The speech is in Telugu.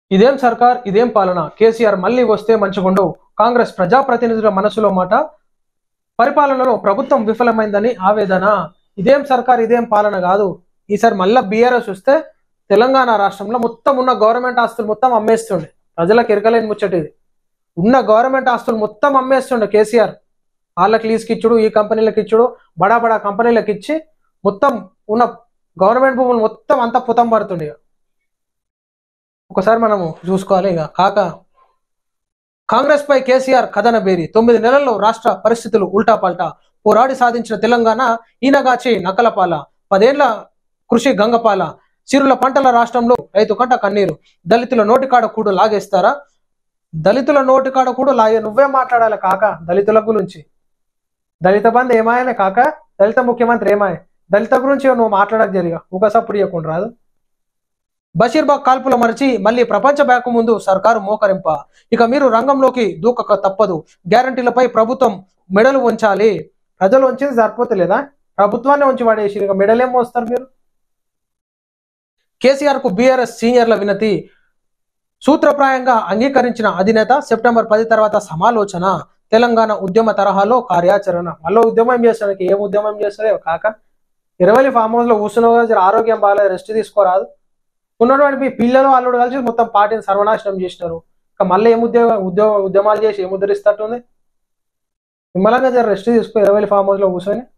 ఇదేం సర్కార్ ఇదేం పాలన, కేసీఆర్ మళ్ళీ వస్తే మంచిగుండు. కాంగ్రెస్ ప్రజాప్రతినిధుల మనసులో మాట. పరిపాలనలో ప్రభుత్వం విఫలమైందని ఆవేదన. ఇదేం సర్కార్ ఇదేం పాలన కాదు, ఈసారి మళ్ళీ బీఆర్ఎస్ వస్తే తెలంగాణ రాష్ట్రంలో మొత్తం ఉన్న గవర్నమెంట్ ఆస్తులు మొత్తం అమ్మేస్తుండే. ప్రజలకు ఎరకలేని ముచ్చటిది. ఉన్న గవర్నమెంట్ ఆస్తులు మొత్తం అమ్మేస్తుండే కేసీఆర్. వాళ్ళకి లీజ్కి ఇచ్చుడు, ఈ కంపెనీలకు ఇచ్చుడు, బడా బడా కంపెనీలకు ఇచ్చి మొత్తం ఉన్న గవర్నమెంట్ భూములు మొత్తం అంతా పుతం పడుతుండే. ఒకసారి మనము చూసుకోవాలి. ఇక కాంగ్రెస్ పై కేసీఆర్ కథన బేరి. 9 నెలల్లో రాష్ట్ర పరిస్థితులు ఉల్టా పల్టా. పోరాడి సాధించిన తెలంగాణ ఈనగాచి నకలపాల. 10 ఏళ్ల కృషి గంగపాల. సిరుల పంటల రాష్ట్రంలో రైతు కంట కన్నీరు. దళితుల నోటికాడ కూడు లాగేస్తారా? దళితుల నోటికాడ కూడు లాగే. నువ్వే మాట్లాడాలి కాక దళితుల గురించి. దళిత బంధు ఏమాయనే కాక, దళిత ముఖ్యమంత్రి ఏమాయ? దళిత గురించి నువ్వు మాట్లాడక జరిగా ఒకసప్పుడు ఇవ్వకుండా రాదు. బషీర్బాగ్ కాల్పుల మరిచి మళ్ళీ ప్రపంచ బ్యాంకు ముందు సర్కారు మోకరింప. ఇక మీరు రంగంలోకి దూకక తప్పదు. గ్యారంటీలపై ప్రభుత్వం మెడలు వంచాలి. ప్రజలు వంచేది సరిపోతలేదా? ప్రభుత్వాన్ని వంచి పడేసి ఇక మెడలేం మోస్తారు మీరు? కేసీఆర్ కు బీఆర్ఎస్ సీనియర్ల వినతి. సూత్రప్రాయంగా అంగీకరించిన అధినేత. సెప్టెంబర్ 10 తర్వాత సమాలోచన. తెలంగాణ ఉద్యమ తరహాలో కార్యాచరణ. మళ్ళీ ఉద్యమం చేస్తానికి ఏం ఉద్యమం చేస్తారో కాక. 20 ఫామ్ హౌస్ లో కూర్చున్న ఆరోగ్యం బాగాలేదు, రెస్ట్ తీసుకోరాదు. ఉన్నటువంటి మీ పిల్లలు అల్లుడు కలిసి మొత్తం పార్టీని సర్వనాశనం చేసినారు. ఇక మళ్ళీ ఏం ఉద్యమాలు చేసి ఏం ఉద్ధరిస్తట్టుంది? మిమ్మల్ని రెస్ట్ తీసుకో 20 ఫామ్ హౌస్ లో కూర్చొని.